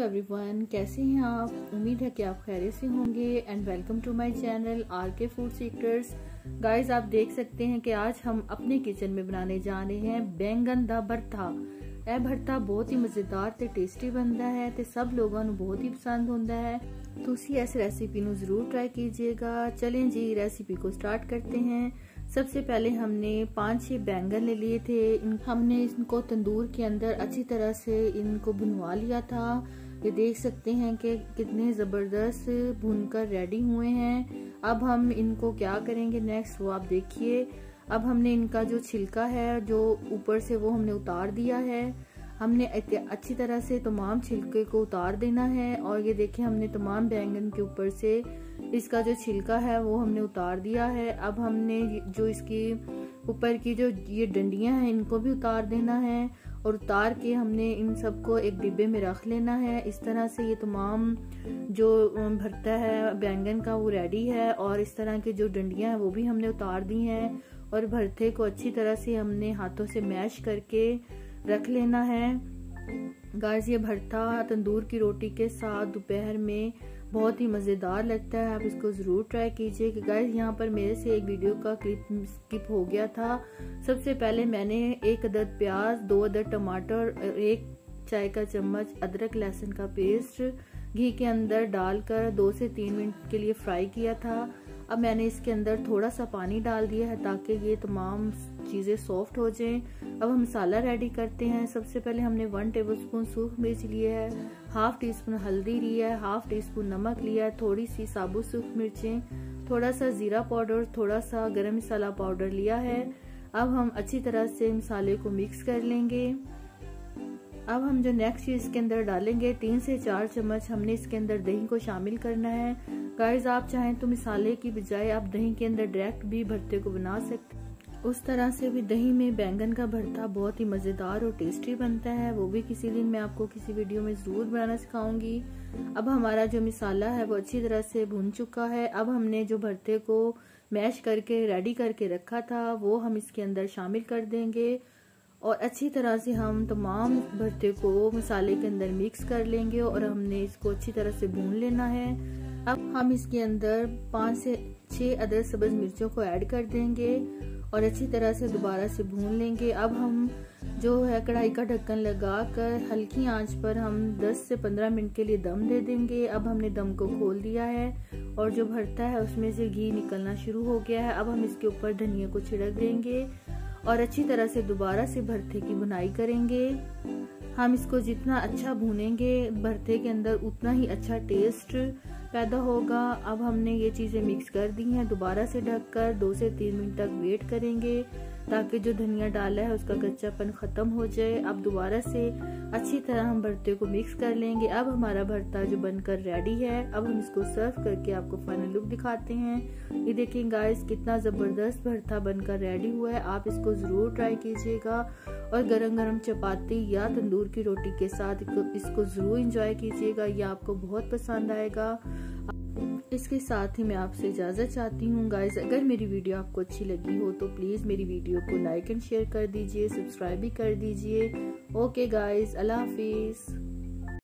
Everyone, कैसे हैं आप। उम्मीद है कि आप खैरियत से होंगे and welcome to my channel RK food secrets. Guys, आप देख सकते हैं कि आज हम अपने किचन में बनाने जा रहे हैं बैंगन दा भरता। यह भरता बहुत ही मजेदार ते टेस्टी बनता है ते सब लोगों को बहुत ही पसंद होता है। तुसी इस रेसिपी को जरूर ट्राई कीजिएगा। चलें जी, रेसिपी को स्टार्ट करते हैं। सबसे पहले हमने 5-6 बैंगन ले लिए थे। हमने इनको तंदूर के अंदर अच्छी तरह से इनको भुनवा लिया था। ये देख सकते हैं कि कितने ज़बरदस्त भुनकर रेडी हुए हैं। अब हम इनको क्या करेंगे नेक्स्ट, वो आप देखिए। अब हमने इनका जो छिलका है जो ऊपर से, वो हमने उतार दिया है। हमने अच्छी तरह से तमाम छिलके को उतार देना है। और ये देखिए, हमने तमाम बैंगन के ऊपर से इसका जो छिलका है वो हमने उतार दिया है। अब हमने जो इसकी ऊपर की जो ये डंडियां हैं इनको भी उतार देना है और उतार के हमने इन सबको एक डिब्बे में रख लेना है। इस तरह से ये तमाम जो भरता है बैंगन का वो रेडी है। और इस तरह की जो डंडियां हैं वो भी हमने उतार दी हैं। और भरते को अच्छी तरह से हमने हाथों से मैश करके रख लेना है। गाइस, ये भरता तंदूर की रोटी के साथ दोपहर में बहुत ही मज़ेदार लगता है। आप इसको ज़रूर ट्राई कीजिए। कि गाइस, यहाँ पर मेरे से एक वीडियो का क्लिप स्किप हो गया था। सबसे पहले मैंने 1 अदद प्याज, 2 अदद टमाटर और 1 चाय का चम्मच अदरक लहसुन का पेस्ट घी के अंदर डालकर 2 से 3 मिनट के लिए फ्राई किया था। अब मैंने इसके अंदर थोड़ा सा पानी डाल दिया है ताकि ये तमाम चीज़ें सॉफ्ट हो जाएं। अब हम मसाला रेडी करते हैं। सबसे पहले हमने 1 टेबलस्पून सूख मिर्च लिया है, 1/2 टीस्पून हल्दी लिया है, 1/2 टीस्पून नमक लिया है, थोड़ी सी साबुत सूख मिर्चें, थोड़ा सा जीरा पाउडर, थोड़ा सा गरम मसाला पाउडर लिया है। अब हम अच्छी तरह से मसाले को मिक्स कर लेंगे। अब हम जो नेक्स्ट चीज इसके अंदर डालेंगे, 3 से 4 चम्मच हमने इसके अंदर दही को शामिल करना है। गाइस, आप चाहें तो मसाले की बजाय आप दही के अंदर डायरेक्ट भी भरते को बना सकते हैं। उस तरह से भी दही में बैंगन का भरता बहुत ही मजेदार और टेस्टी बनता है। वो भी किसी दिन मैं आपको किसी वीडियो में जरूर बनाना सिखाऊंगी। अब हमारा जो मसाला है वो अच्छी तरह से भुन चुका है। अब हमने जो भरते को मैश करके रेडी करके रखा था वो हम इसके अंदर शामिल कर देंगे और अच्छी तरह से हम तमाम भरते को मसाले के अंदर मिक्स कर लेंगे और हमने इसको अच्छी तरह से भून लेना है। अब हम इसके अंदर 5 से 6 अदरक सब्ज मिर्चों को ऐड कर देंगे और अच्छी तरह से दोबारा से भून लेंगे। अब हम जो है कढ़ाई का ढक्कन लगाकर हल्की आंच पर हम 10 से 15 मिनट के लिए दम दे देंगे। अब हमने दम को खोल दिया है और जो भरता है उसमें से घी निकलना शुरू हो गया है। अब हम इसके ऊपर धनिया को छिड़क देंगे और अच्छी तरह से दोबारा से भरते की भुनाई करेंगे। हम इसको जितना अच्छा भूनेंगे भरते के अंदर उतना ही अच्छा टेस्ट पैदा होगा। अब हमने ये चीजें मिक्स कर दी हैं। दोबारा से ढककर 2 से 3 मिनट तक वेट करेंगे ताकि जो धनिया डाला है उसका कच्चापन खत्म हो जाए। अब दोबारा से अच्छी तरह हम भरते को मिक्स कर लेंगे। अब हमारा भरता जो बनकर रेडी है। अब हम इसको सर्व करके आपको फाइनल लुक दिखाते हैं। ये देखिए गाइस, कितना जबरदस्त भरता बनकर रेडी हुआ है। आप इसको जरूर ट्राई कीजिएगा और गरम गरम चपाती या तंदूर की रोटी के साथ इसको जरूर एंजॉय कीजिएगा। ये आपको बहुत पसंद आएगा। इसके साथ ही मैं आपसे इजाजत चाहती हूँ। गाइस, अगर मेरी वीडियो आपको अच्छी लगी हो तो प्लीज मेरी वीडियो को लाइक एंड शेयर कर दीजिए, सब्सक्राइब भी कर दीजिए। ओके गाइस, अल्लाह हाफिज।